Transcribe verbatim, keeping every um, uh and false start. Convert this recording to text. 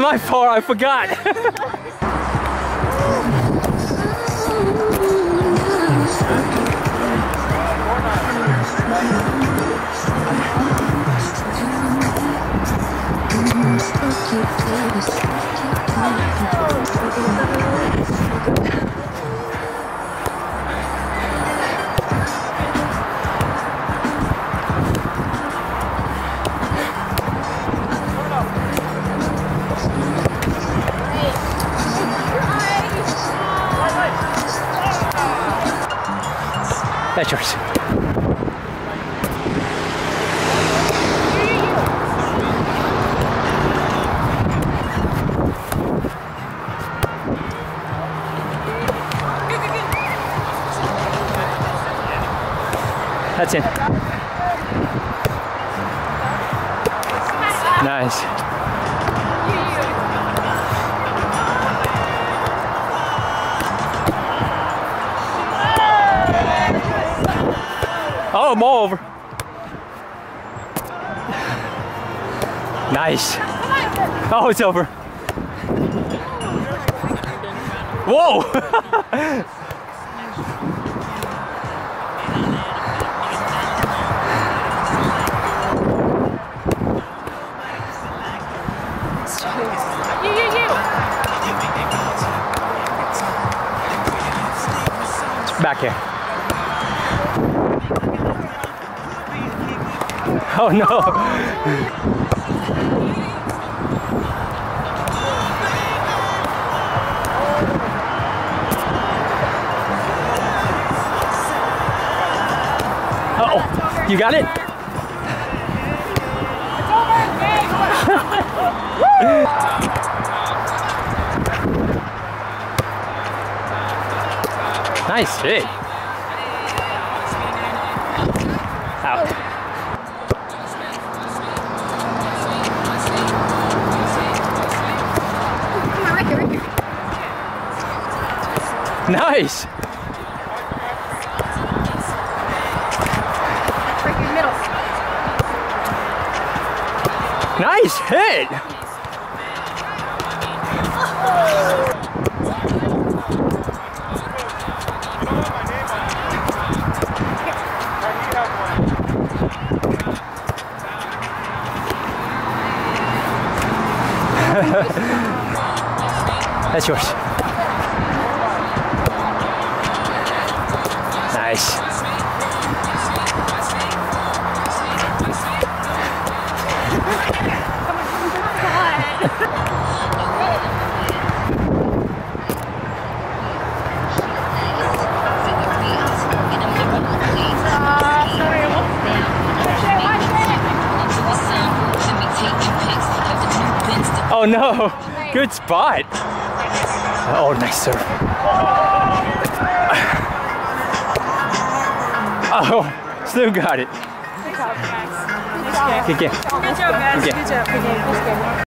my fault, I forgot. That's yours. That's in. Nice. Oh, I'm all over. Nice. Oh, it's over. Whoa! Back here. Oh no! Uh-oh, you got it? Nice hit. Out. Nice. Nice hit. That's yours. Nice. Oh no, good spot. Oh, nice serve. Oh, still got it. Good job, guys. Good job. Good game. Good job, guys. Good job. Good game. Good game.